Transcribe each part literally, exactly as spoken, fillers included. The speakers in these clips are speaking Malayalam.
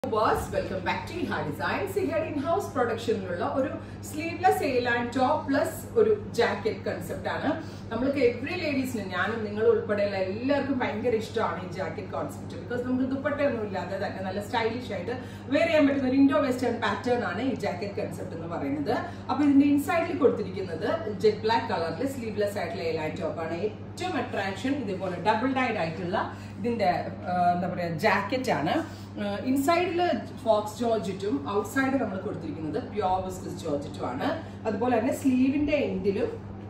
Welcome back to High Designs. Here in-house production ഒരു sleeveless A-line top plus ഒരു jacket concept ആണ്. നമ്മൾക്ക് every ladiesന് ഞാനും നിങ്ങൾ ഉൾപ്പെടെയുള്ള എല്ലാവർക്കും ഭയങ്കര ഇഷ്ടമാണ് ഈ jacket concept because നമുക്ക് ദുപ്പട്ട ഒന്നും ഇല്ലാതെ തന്നെ നല്ല സ്റ്റൈലിഷ് ആയിട്ട് വെയർ ചെയ്യാൻ പറ്റുന്ന ഒരു ഇൻഡോ വെസ്റ്റേൺ പാറ്റേൺ ആണ് ഈ jacket concept എന്ന് പറയുന്നത്. അപ്പോൾ ഇതിന്റെ ഇൻസൈഡിൽ കൊടുത്തിരിക്കുന്നത് ജെറ്റ് ബ്ലാക്ക് കളറിൽ സ്ലീവ്ലെസ് ആയിട്ടുള്ള A-line top ആണ്. ഏറ്റവും അട്രാക്ഷൻ ഇതുപോലെ ഡബിൾ ഡൈഡ് ആയിട്ടുള്ള ഇതിന്റെ എന്താ പറയുക ജാക്കറ്റ് ആണ്. ഇൻസൈഡില് ഫോക്സ് ജോർജറ്റും ഔട്ട്സൈഡ് നമ്മൾ കൊടുത്തിരിക്കുന്നത് പ്യോർ വിസ്കസ് ജോർജറ്റും ആണ്. അതുപോലെ തന്നെ സ്ലീവിന്റെ എൻഡിലും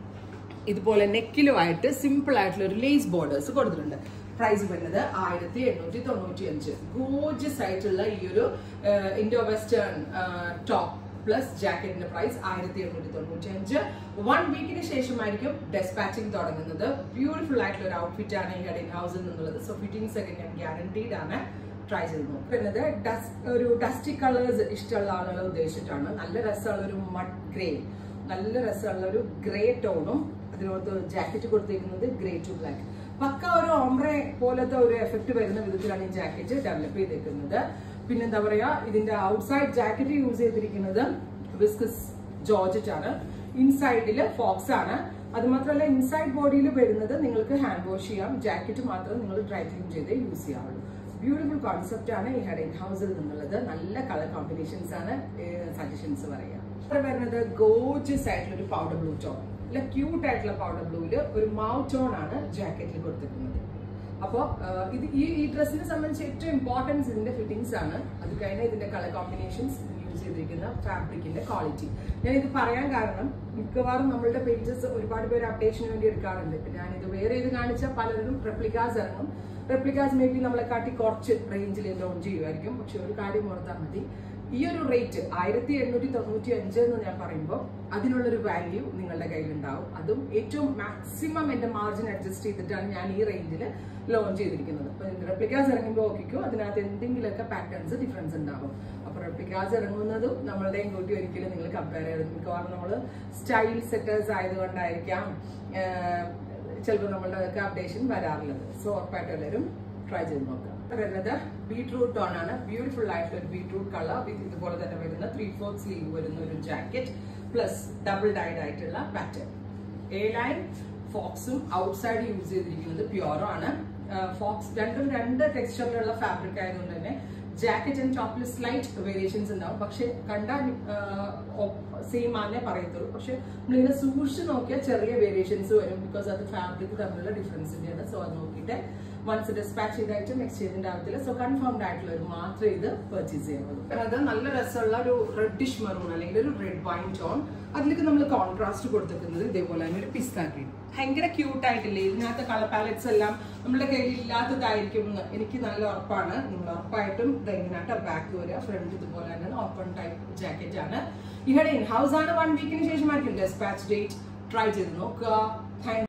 ഇതുപോലെ നെക്കിലുമായിട്ട് സിമ്പിൾ ആയിട്ടുള്ള ഒരു ലേസ് ബോർഡേഴ്സ് കൊടുത്തിട്ടുണ്ട്. പ്രൈസ് വരുന്നത് ആയിരത്തി എണ്ണൂറ്റി തൊണ്ണൂറ്റി അഞ്ച്. ഗോർജിയസ് ആയിട്ടുള്ള ഈ ഒരു ഇൻഡോ വെസ്റ്റേൺ ടോപ്പ് പ്ലസ് ജാക്കറ്റിന്റെ പ്രൈസ് ആയിരത്തി എണ്ണൂറ്റി തൊണ്ണൂറ്റി അഞ്ച്. വൺ വീക്കിന് ശേഷമായിരിക്കും ഡെസ്പാച്ചിങ് തുടങ്ങുന്നത്. ബ്യൂട്ടിഫുൾ ആയിട്ടുള്ള ഒരു ഔട്ട്ഫിറ്റ് ആണ് ഈ ഹെഡ് ഇൻ ഹൗസിൽ നിന്നുള്ളത്. സോ ഫിറ്റിംഗ്സ് ഒക്കെ ഞാൻ ഗ്യാരണ്ടീഡ് ആണ്. ട്രൈ ചെയ്ത് നോക്കും. പിന്നെ ഒരു ഡസ്റ്റി കളേഴ്സ് ഇഷ്ടമുള്ള ആളുകളെ ഉദ്ദേശിച്ചിട്ടാണ്. നല്ല രസമുള്ള ഒരു മഡ് ഗ്രേ, നല്ല രസമുള്ള ഒരു ഗ്രേ ടോണും അതിനകത്ത് ജാക്കറ്റ് കൊടുത്തിരിക്കുന്നത് ഗ്രേ ടു ബ്ലാക്ക്. പക്ക ഒരു ഓംബ്രെ പോലത്തെ ഒരു എഫക്ട് വരുന്ന വിധത്തിലാണ് ഈ ജാക്കറ്റ് ഡെവലപ്പ് ചെയ്തിരിക്കുന്നത്. പിന്നെന്താ പറയാ, ഇതിന്റെ ഔട്ട്സൈഡ് ജാക്കറ്റ് യൂസ് ചെയ്തിരിക്കുന്നത് വിസ്കസ് ജോർജറ്റ് ആണ്. ഇൻസൈഡില് ഫോക്സ് ആണ്. അത് മാത്രമല്ല ഇൻസൈഡ് ബോഡിയിൽ വരുന്നത് നിങ്ങൾക്ക് ഹാൻഡ് വാഷ് ചെയ്യാം. ജാക്കറ്റ് മാത്രം നിങ്ങൾ ഡ്രൈ ക്ലീൻ ചെയ്തേ യൂസ് ചെയ്യാവുള്ളൂ. ബ്യൂട്ടിഫുൾ കോൺസെപ്റ്റ് ആണ് ഈ ഹെഡ് ഇൻ ഹൗസിൽ നിന്നുള്ളത്. നല്ല കളർ കോമ്പിനേഷൻസ് ആണ് സജഷൻസ് പറയാം. ഇവിടെ വരുന്നത് ഗോർജിയസ് ആയിട്ടുള്ള ഒരു പൗഡർ ബ്ലൂ ടോൺ, അല്ല ക്യൂട്ട് ആയിട്ടുള്ള പൗഡർ ബ്ലൂവില് ഒരു മൗ ടോൺ ആണ് ജാക്കറ്റിൽ കൊടുത്തിരിക്കുന്നത്. അപ്പോൾ ഇത് ഈ ഈ ഡ്രസ്സിനെ സംബന്ധിച്ച് ഏറ്റവും ഇമ്പോർട്ടൻസ് ഇതിന്റെ ഫിറ്റിംഗ്സ് ആണ്. അത് കഴിഞ്ഞാൽ ഇതിന്റെ കളർ കോമ്പിനേഷൻസ് യൂസ് ചെയ്തിരിക്കുന്ന ഫാബ്രിക്കിന്റെ ക്വാളിറ്റി. ഞാൻ ഇത് പറയാൻ കാരണം മിക്കവാറും നമ്മളുടെ പേജസ് ഒരുപാട് പേര് അപ്ഡേഷന് വേണ്ടി എടുക്കാറുണ്ട്. ഞാൻ ഇത് വേറെ ഇത് കാണിച്ചാൽ പലരും റെപ്ലിക്കാസ് ഇറങ്ങും. റെപ്ലിക്കാസ് മേ ബി നമ്മളെ കാട്ടി കുറച്ച് റേഞ്ചിൽ ലോഞ്ച് ചെയ്യുമായിരിക്കും. പക്ഷെ ഒരു കാര്യം ഓർത്താൽ മതി, ഈ ഒരു റേറ്റ് ആയിരത്തി എണ്ണൂറ്റി തൊണ്ണൂറ്റി അഞ്ച് എന്ന് ഞാൻ പറയുമ്പോൾ അതിനുള്ളൊരു വാല്യൂ നിങ്ങളുടെ കയ്യിലുണ്ടാവും. അതും ഏറ്റവും മാക്സിമം എന്റെ മാർജിൻ അഡ്ജസ്റ്റ് ചെയ്തിട്ടാണ് ഞാൻ ഈ റേഞ്ചിൽ ലോഞ്ച് ചെയ്തിരിക്കുന്നത്. അപ്പൊ റെപ്ലിക്കാസ് ഇറങ്ങുമ്പോൾ ഓക്കിക്കോ അതിനകത്ത് എന്തെങ്കിലുമൊക്കെ പാറ്റേൺസ് ഡിഫറൻസ് ഉണ്ടാവും. അപ്പൊ റെപ്ലിക്കാസ് ഇറങ്ങുന്നതും നമ്മളുടെയും കൂട്ടി ഒരിക്കലും നിങ്ങൾ കമ്പയർ ചെയ്ത് മിക്കവാറും നമ്മൾ സ്റ്റൈൽ സെറ്റേഴ്സ് ആയതുകൊണ്ടായിരിക്കാം ചിലപ്പോൾ നമ്മളുടെ അപ്ഡേഷൻ വരാറുള്ളത്. സോ ഉറപ്പായിട്ട് എല്ലാവരും ട്രൈ ചെയ്ത് നോക്കാം. വരുന്നത് ബീട്രൂട്ട് ടോൺ ആണ്. ബ്യൂട്ടിഫുൾ ആയിട്ടുള്ള ഒരു ബീട്രൂട്ട് കളർ വിത്ത് ഇതുപോലെ തന്നെ വരുന്ന ത്രീ ഫോർത്ത് സ്ലീവ് വരുന്ന ഒരു ജാക്കറ്റ് പ്ലസ് ഡബിൾ ഡൈഡ് ആയിട്ടുള്ള പാറ്റേൺ. എ ലൈൻ ഫോക്സും ഔട്ട്സൈഡ് യൂസ് ചെയ്തിരിക്കുന്നത് പ്യോറോ ആണ്. ഫോക്സ് രണ്ടും രണ്ട് ടെക്സ്ചറിലുള്ള ഫാബ്രിക് ആയതുകൊണ്ട് തന്നെ ജാക്കറ്റ് ആൻഡ് ടോപ്പിൽ സ്ലൈറ്റ് വേരിയേഷൻസ് ഉണ്ടാവും. പക്ഷെ കണ്ടാൽ സെയിം ആണേ പറയത്തുള്ളൂ. പക്ഷെ നമ്മളിങ്ങനെ സൂക്ഷിച്ച് നോക്കിയാൽ ചെറിയ വേരിയേഷൻസ് വരും. ബിക്കോസ് അത് ഫാബ്രിക് തമ്മിലുള്ള ഡിഫറൻസിന്റെയാണ്. സോ അത് നോക്കിയിട്ട് വൺസ് ഡിസ്പാച്ച് ചെയ്തായിട്ട് എക്സ്ചേഞ്ചിന്റെ ആവത്തില്ല. സോ കൺഫേംഡ് ആയിട്ടുള്ള ഒരു മാത്രമേ ഇത് പർച്ചേസ് ചെയ്യുള്ളൂ. അത് നല്ല രസമുള്ള ഒരു റെഡിഷ് മെറൂൺ അല്ലെങ്കിൽ ഒരു റെഡ് വൈൻ ടോൺ. അതിലേക്ക് നമ്മൾ കോൺട്രാസ്റ്റ് കൊടുത്തിരിക്കുന്നത് ഇതേപോലെ തന്നെ ഒരു പിസ്ത ഗ്രീൻ. ഭയങ്കര ക്യൂട്ട് ആയിട്ടില്ലേ? ഇതിനകത്ത് കളർ പാലറ്റ്സ് എല്ലാം നമ്മുടെ കയ്യിൽ ഇല്ലാത്തതായിരിക്കും എന്ന് എനിക്ക് നല്ല ഉറപ്പാണ്. നിങ്ങൾ ഉറപ്പായിട്ടും ഇതെങ്ങനെയായിട്ട് ബാക്ക് വരിക. ഫ്രണ്ട് ഇതുപോലെ തന്നെ ഓപ്പൺ ടൈപ്പ് ജാക്കറ്റ് ആണ്. ഇവിടെ ഇൻ ഹൗസ് ആണ്. വൺ വീക്കിന് ശേഷമായിരിക്കും ഡെസ്പാച്ച് ഡേറ്റ്. ട്രൈ ചെയ്ത് നോക്കുക. താങ്ക്